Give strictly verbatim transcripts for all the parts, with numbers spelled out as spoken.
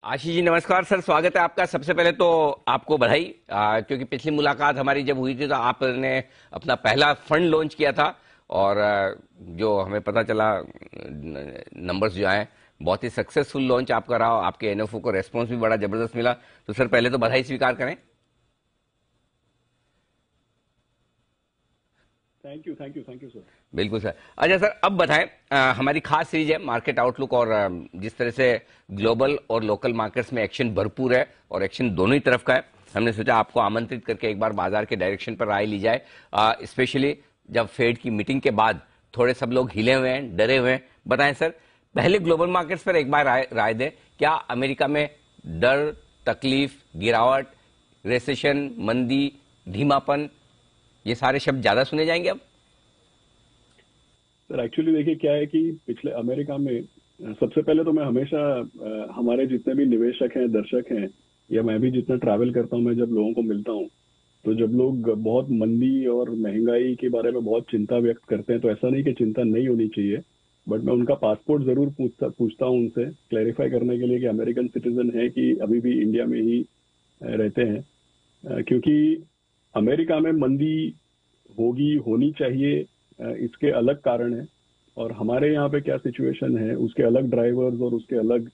आशीष जी नमस्कार सर, स्वागत है आपका। सबसे पहले तो आपको बधाई, आ, क्योंकि पिछली मुलाकात हमारी जब हुई थी तो आपने अपना पहला फंड लॉन्च किया था और आ, जो हमें पता चला नंबर्स जो आए, बहुत ही सक्सेसफुल लॉन्च आपका रहा। आपके एनएफओ को रेस्पॉन्स भी बड़ा जबरदस्त मिला। तो सर पहले तो बधाई स्वीकार करें। Thank you thank you thank you sir. बिल्कुल सर। अच्छा सर, अब बताएं, अ, हमारी खास सीरीज है मार्केट आउटलुक, और अ, जिस तरह से ग्लोबल और लोकल मार्केट्स में एक्शन भरपूर है और एक्शन दोनों ही तरफ का है, हमने सोचा आपको आमंत्रित करके एक बार बाजार के डायरेक्शन पर राय ली जाए। स्पेशली जब फेड की मीटिंग के बाद थोड़े सब लोग हिले हुए हैं, डरे हुए हैं। बताएं सर, पहले ग्लोबल मार्केट्स पर एक बार राय, राय दें। क्या अमेरिका में डर, तकलीफ, गिरावट, रेसेशन, मंदी, धीमापन, ये सारे शब्द ज्यादा सुने जाएंगे अब? सर एक्चुअली देखिए क्या है कि पिछले अमेरिका में अ, सबसे पहले तो मैं हमेशा अ, हमारे जितने भी निवेशक हैं, दर्शक हैं, या मैं भी जितना ट्रैवल करता हूँ, मैं जब लोगों को मिलता हूँ, तो जब लोग बहुत मंदी और महंगाई के बारे में बहुत चिंता व्यक्त करते हैं, तो ऐसा नहीं कि चिंता नहीं होनी चाहिए, बट मैं उनका पासपोर्ट जरूर पूछता पूछता हूँ उनसे, क्लैरिफाई करने के लिए कि अमेरिकन सिटीजन है कि अभी भी इंडिया में ही अ, रहते हैं। अ, क्योंकि अमेरिका में मंदी होगी, होनी चाहिए, अ, इसके अलग कारण है, और हमारे यहाँ पे क्या सिचुएशन है उसके अलग ड्राइवर्स और उसके अलग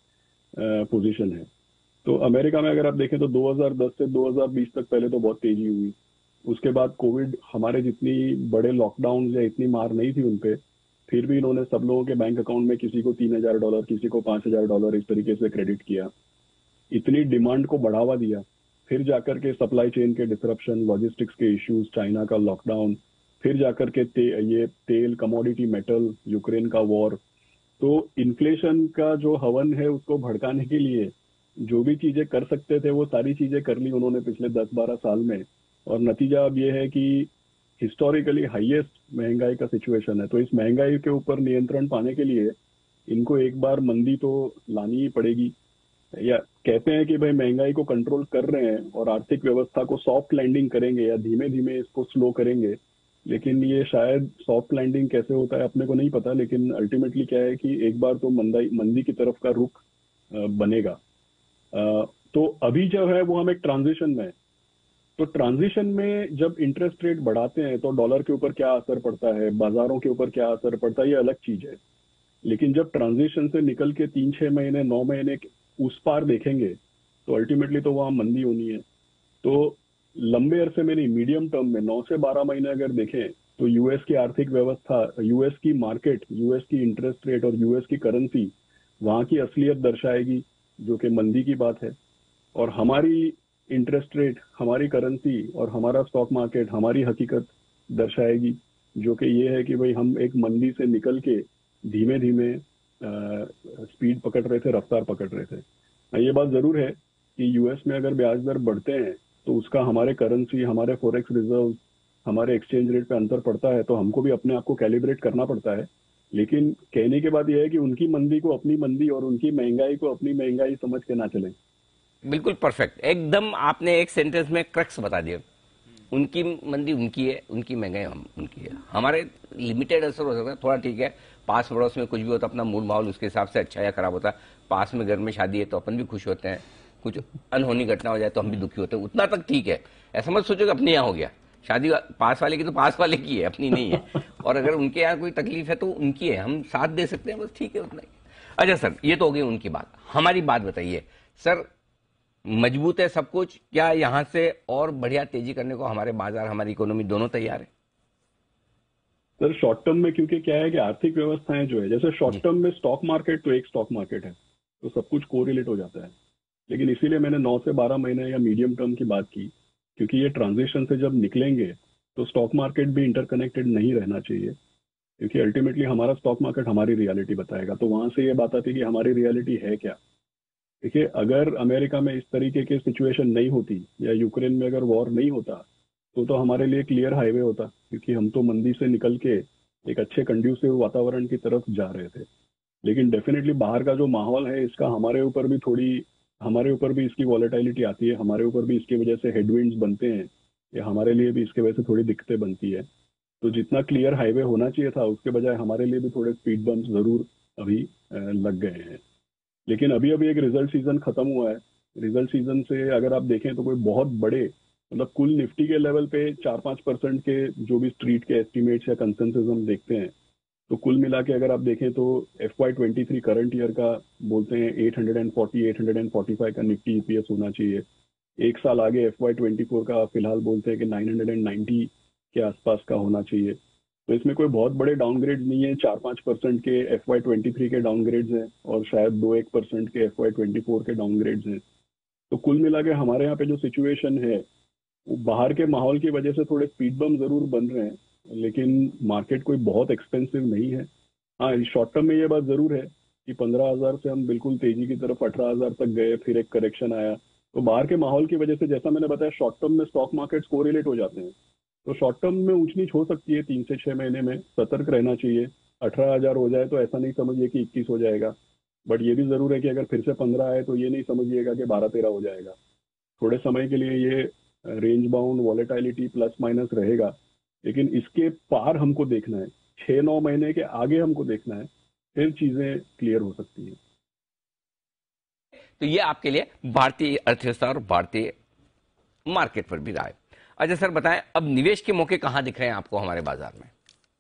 पोजीशन है। तो अमेरिका में अगर आप देखें तो दो हज़ार दस से दो हज़ार बीस तक पहले तो बहुत तेजी हुई। उसके बाद कोविड, हमारे जितनी बड़े लॉकडाउन या इतनी मार नहीं थी उनपे, फिर भी इन्होंने सब लोगों के बैंक अकाउंट में किसी को तीन हजार डॉलर, किसी को पांच हजार डॉलर इस तरीके से क्रेडिट किया, इतनी डिमांड को बढ़ावा दिया। फिर जाकर के सप्लाई चेन के डिसरप्शन, लॉजिस्टिक्स के इश्यूज, चाइना का लॉकडाउन, फिर जाकर के ते, ये तेल, कमोडिटी, मेटल, यूक्रेन का वॉर। तो इन्फ्लेशन का जो हवन है उसको भड़काने के लिए जो भी चीजें कर सकते थे वो सारी चीजें कर ली उन्होंने पिछले दस बारह साल में, और नतीजा अब ये है कि हिस्टोरिकली हाईएस्ट महंगाई का सिचुएशन है। तो इस महंगाई के ऊपर नियंत्रण पाने के लिए इनको एक बार मंदी तो लानी ही पड़ेगी। या कहते हैं कि भाई महंगाई को कंट्रोल कर रहे हैं और आर्थिक व्यवस्था को सॉफ्ट लैंडिंग करेंगे या धीमे धीमे इसको स्लो करेंगे, लेकिन ये शायद सॉफ्ट लैंडिंग कैसे होता है अपने को नहीं पता, लेकिन अल्टीमेटली क्या है कि एक बार तो मंदाई मंदी की तरफ का रुख अ, बनेगा। अ, तो अभी जो है वो हम एक ट्रांजिशन में है। तो ट्रांजिशन में जब इंटरेस्ट रेट बढ़ाते हैं तो डॉलर के ऊपर क्या असर पड़ता है, बाजारों के ऊपर क्या असर पड़ता है, ये अलग चीज है। लेकिन जब ट्रांजिशन से निकल के तीन छह महीने, नौ महीने उस पार देखेंगे, तो अल्टीमेटली तो वहां मंदी होनी है। तो लंबे अरसे में नहीं, मीडियम टर्म में नौ से बारह महीने अगर देखें, तो यूएस की आर्थिक व्यवस्था, यूएस की मार्केट, यूएस की इंटरेस्ट रेट और यूएस की करेंसी वहां की असलियत दर्शाएगी, जो कि मंदी की बात है। और हमारी इंटरेस्ट रेट, हमारी करेंसी और हमारा स्टॉक मार्केट हमारी हकीकत दर्शाएगी, जो कि ये है कि भाई हम एक मंदी से निकल के धीमे धीमे स्पीड पकड़ रहे थे, रफ्तार पकड़ रहे थे। हाँ, ये बात जरूर है कि यूएस में अगर ब्याज दर बढ़ते हैं तो उसका हमारे करेंसी, हमारे फॉरेक्स रिजर्व, हमारे एक्सचेंज रेट पे अंतर पड़ता है, तो हमको भी अपने आप को कैलिब्रेट करना पड़ता है। लेकिन कहने की बात यह है कि उनकी मंदी को अपनी मंदी और उनकी महंगाई को अपनी महंगाई समझ के ना चलें। बिल्कुल परफेक्ट, एकदम आपने एक सेंटेंस में क्रक्स बता दिया। उनकी मंदी उनकी है, उनकी महंगाई हम उनकी है। हमारे लिमिटेड असर हो सकता है, थोड़ा ठीक है। पास पड़ोस में कुछ भी होता है, अपना मूड माहौल उसके हिसाब से अच्छा या खराब होता है। पास में घर में शादी है तो अपन भी खुश होते हैं, कुछ अनहोनी घटना हो जाए तो हम भी दुखी होते हैं, उतना तक ठीक है। ऐसा मत सोचो कि अपने यहाँ हो गया। शादी पास वाले की तो पास वाले की है, अपनी नहीं है। और अगर उनके यहाँ कोई तकलीफ है तो उनकी है, हम साथ दे सकते हैं, बस ठीक है, उतना ही। अच्छा सर, ये तो हो गई उनकी बात। हमारी बात बताइए सर, मजबूत है सब कुछ, क्या यहां से और बढ़िया तेजी करने को हमारे बाजार, हमारी इकोनॉमी दोनों तैयार है? सर शॉर्ट टर्म में क्योंकि क्या है कि आर्थिक व्यवस्थाएं जो है, जैसे शॉर्ट जी। टर्म में स्टॉक मार्केट तो एक स्टॉक मार्केट है, तो सब कुछ कोरिलेट हो जाता है। लेकिन इसीलिए मैंने नौ से बारह महीने या मीडियम टर्म की बात की, क्योंकि ये ट्रांजिशन से जब निकलेंगे तो स्टॉक मार्केट भी इंटरकनेक्टेड नहीं रहना चाहिए, क्योंकि अल्टीमेटली हमारा स्टॉक मार्केट हमारी रियलिटी बताएगा। तो वहां से ये बात आती है कि हमारी रियलिटी है क्या। देखिए, अगर अमेरिका में इस तरीके की सिचुएशन नहीं होती या यूक्रेन में अगर वॉर नहीं होता, तो तो हमारे लिए क्लियर हाईवे होता, क्योंकि हम तो मंदी से निकल के एक अच्छे कंड्यूसिव वातावरण की तरफ जा रहे थे। लेकिन डेफिनेटली बाहर का जो माहौल है इसका हमारे ऊपर भी थोड़ी, हमारे ऊपर भी इसकी वॉलेटिलिटी आती है, हमारे ऊपर भी इसकी वजह से हेडविंड्स बनते हैं, या हमारे लिए भी इसके वजह से थोड़ी दिक्कतें बनती है। तो जितना क्लियर हाईवे होना चाहिए था उसके बजाय हमारे लिए भी थोड़े स्पीड बम्प जरूर अभी अ, लग गए हैं। लेकिन अभी अभी एक रिजल्ट सीजन खत्म हुआ है। रिजल्ट सीजन से अगर आप देखें तो कोई बहुत बड़े, मतलब कुल निफ्टी के लेवल पे चार पांच परसेंट के जो भी स्ट्रीट के एस्टिमेट्स या कंसेंसस हम देखते हैं, तो कुल मिला के अगर आप देखें तो F Y twenty three current year का बोलते हैं eight hundred forty eight hundred forty five का निफ्टी ईपीएस होना चाहिए। एक साल आगे एफ वाई ट्वेंटी फोर का फिलहाल बोलते हैं कि नाइन हंड्रेड नाइन्टी के आसपास का होना चाहिए। तो इसमें कोई बहुत बड़े डाउनग्रेड नहीं है, चार पांच परसेंट के एफ वाई ट्वेंटी थ्री के डाउनग्रेड्स हैं और शायद दो एक परसेंट के एफ वाई ट्वेंटी फोर के डाउनग्रेड्स हैं। तो कुल मिला के हमारे यहाँ पे जो सिचुएशन है, वो बाहर के माहौल की वजह से थोड़े स्पीड बम जरूर बन रहे हैं, लेकिन मार्केट कोई बहुत एक्सपेंसिव नहीं है। हाँ, शॉर्ट टर्म में ये बात जरूर है कि पंद्रह हजार से हम बिल्कुल तेजी की तरफ अठारह हजार तक गए, फिर एक करेक्शन आया। तो बाहर के माहौल की वजह से, जैसा मैंने बताया, शॉर्ट टर्म में स्टॉक मार्केट्स कोरिलेट हो जाते हैं। तो शॉर्ट टर्म में ऊंच नीच हो सकती है, तीन से छह महीने में सतर्क रहना चाहिए। अठारह हजार हो जाए तो ऐसा नहीं समझिए कि इक्कीस हो जाएगा, बट ये भी जरूर है कि अगर फिर से पंद्रह आए तो ये नहीं समझिएगा कि बारह तेरह हो जाएगा। थोड़े समय के लिए ये range bound volatility plus minus रहेगा, लेकिन इसके पार हमको देखना है, छह नौ महीने के आगे हमको देखना है, फिर चीजें क्लियर हो सकती हैं। तो ये आपके लिए भारतीय अर्थव्यवस्था और भारतीय मार्केट पर भी राय। अच्छा सर बताएं, अब निवेश के मौके कहां दिख रहे हैं आपको हमारे बाजार में?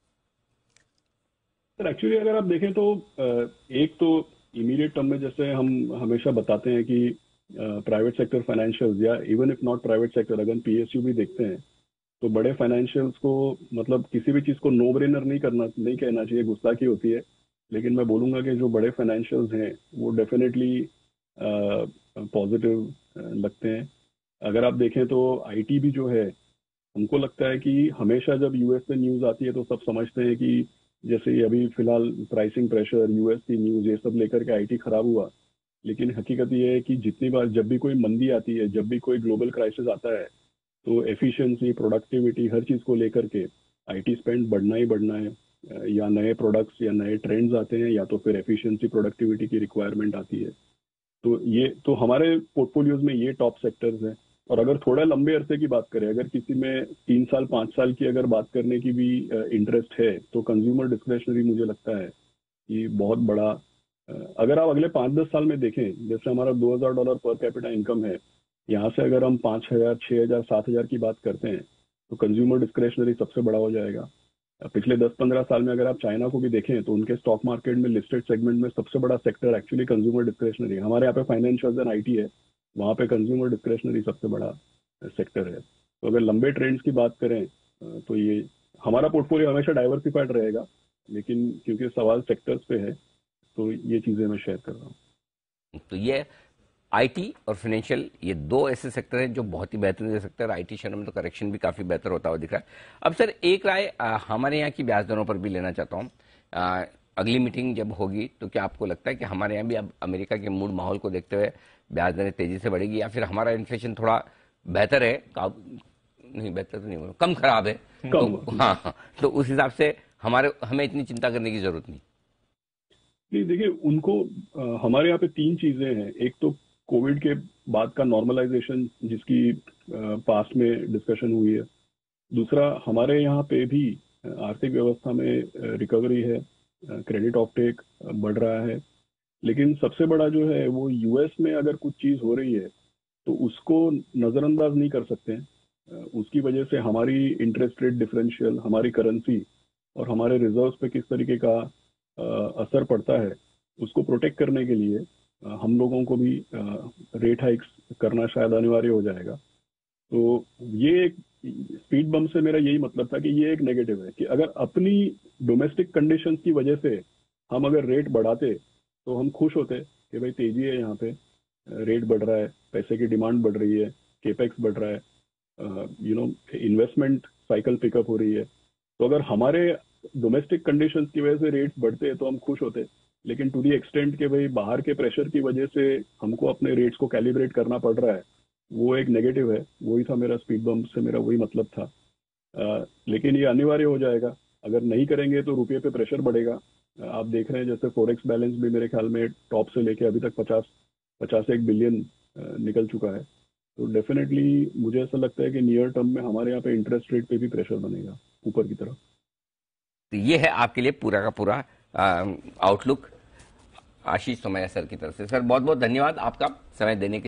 सर एक्चुअली अगर आप देखें तो एक तो इमीडिएट टर्म में जैसे हम हमेशा बताते हैं कि प्राइवेट सेक्टर फाइनेंशियल्स या even if not private sector, अगर पीएसयू भी देखते हैं तो बड़े फाइनेंशियल्स को, मतलब किसी भी चीज को नो ब्रेनर नहीं करना, नहीं कहना चाहिए, गुस्ताखी होती है। लेकिन मैं बोलूंगा कि जो बड़े फाइनेंशियल्स हैं वो डेफिनेटली पॉजिटिव लगते हैं। अगर आप देखें तो आईटी भी जो है, हमको लगता है कि हमेशा जब यूएस से न्यूज आती है तो सब समझते हैं कि जैसे ये अभी फिलहाल प्राइसिंग प्रेशर, यूएस की न्यूज, ये सब लेकर के आईटी खराब हुआ। लेकिन हकीकत ये है कि जितनी बार जब भी कोई मंदी आती है, जब भी कोई ग्लोबल क्राइसिस आता है, तो एफिशिएंसी, प्रोडक्टिविटी, हर चीज को लेकर के आईटी स्पेंड बढ़ना ही बढ़ना है। या नए प्रोडक्ट्स या नए ट्रेंड्स आते हैं, या तो फिर एफिशिएंसी प्रोडक्टिविटी की रिक्वायरमेंट आती है। तो ये तो हमारे पोर्टफोलियोज में ये टॉप सेक्टर्स हैं। और अगर थोड़ा लंबे अरसे की बात करें, अगर किसी में तीन साल पांच साल की अगर बात करने की भी इंटरेस्ट है, तो कंज्यूमर डिस्क्रिशनरी मुझे लगता है कि बहुत बड़ा, अगर आप अगले पाँच दस साल में देखें, जैसे हमारा दो हजार डॉलर पर कैपिटा इनकम है, यहाँ से अगर हम पाँच हजार छह हजार सात हजार की बात करते हैं, तो कंज्यूमर डिस्क्रिशनरी सबसे बड़ा हो जाएगा। पिछले दस पंद्रह साल में अगर आप चाइना को भी देखें तो उनके स्टॉक मार्केट में लिस्टेड सेगमेंट में सबसे बड़ा सेक्टर एक्चुअली कंज्यूमर डिस्क्रिशनरी। हमारे यहाँ पे फाइनेंशियल एंड आईटी है, वहाँ पे कंज्यूमर डिस्क्रिशनरी सबसे बड़ा सेक्टर है। तो अगर लंबे ट्रेंड्स की बात करें तो ये हमारा पोर्टफोलियो हमेशा डाइवर्सिफाइड रहेगा, लेकिन क्योंकि सवाल सेक्टर्स पे है तो ये चीजें मैं शेयर कर रहा हूँ। तो ये आईटी और फाइनेंशियल, ये दो ऐसे सेक्टर हैं जो बहुत ही बेहतरीन दे सकते हैं। आईटी शेयर में तो करेक्शन भी काफी बेहतर होता हुआ दिख रहा है। अब सर एक राय आ, हमारे यहाँ की ब्याज दरों पर भी लेना चाहता हूँ। अगली मीटिंग जब होगी तो क्या आपको लगता है कि हमारे यहाँ भी अब अमेरिका के मूड माहौल को देखते हुए ब्याज दरें तेजी से बढ़ेगी, या फिर हमारा इन्फ्लेशन थोड़ा बेहतर है, नहीं बेहतर तो नहीं बोलो, कम खराब है, तो हाँ हाँ तो उस हिसाब से हमारे हमें इतनी चिंता करने की जरूरत नहीं? नहीं, देखिए उनको आ, हमारे यहाँ पे तीन चीजें हैं। एक तो कोविड के बाद का नॉर्मलाइजेशन, जिसकी पास्ट में डिस्कशन हुई है। दूसरा, हमारे यहाँ पे भी आर्थिक व्यवस्था में रिकवरी है, क्रेडिट ऑफटेक बढ़ रहा है। लेकिन सबसे बड़ा जो है वो यूएस में अगर कुछ चीज हो रही है तो उसको नजरअंदाज नहीं कर सकते हैं। उसकी वजह से हमारी इंटरेस्ट रेट डिफरेंशियल, हमारी करेंसी और हमारे रिजर्व्स पे किस तरीके का असर पड़ता है, उसको प्रोटेक्ट करने के लिए हम लोगों को भी रेट हाइक्स करना शायद अनिवार्य हो जाएगा। तो ये एक स्पीड बम से मेरा यही मतलब था कि ये एक नेगेटिव है कि अगर अपनी डोमेस्टिक कंडीशंस की वजह से हम अगर रेट बढ़ाते तो हम खुश होते कि भाई तेजी है, यहाँ पे रेट बढ़ रहा है, पैसे की डिमांड बढ़ रही है, केपेक्स बढ़ रहा है, you know investment cycle pickup हो रही है। तो अगर हमारे डोमेस्टिक कंडीशंस की वजह से रेट्स बढ़ते तो हम खुश होते। लेकिन टू दी एक्सटेंट के भाई बाहर के प्रेशर की वजह से हमको अपने रेट्स को कैलिब्रेट करना पड़ रहा है, वो एक नेगेटिव है। वही था मेरा स्पीड बम्प से, मेरा वही मतलब था। आ, लेकिन ये अनिवार्य हो जाएगा, अगर नहीं करेंगे तो रुपये पे प्रेशर बढ़ेगा। आप देख रहे हैं जैसे फॉरेक्स बैलेंस भी मेरे ख्याल में टॉप से लेके अभी तक पचास पचास एक बिलियन निकल चुका है। तो डेफिनेटली मुझे ऐसा लगता है कि नियर टर्म में हमारे यहाँ पे इंटरेस्ट रेट पे भी प्रेशर बनेगा ऊपर की तरफ। तो ये है आपके लिए पूरा का पूरा आउटलुक। आशीष सोमैया सर की तरफ से। सर बहुत बहुत धन्यवाद आपका समय देने के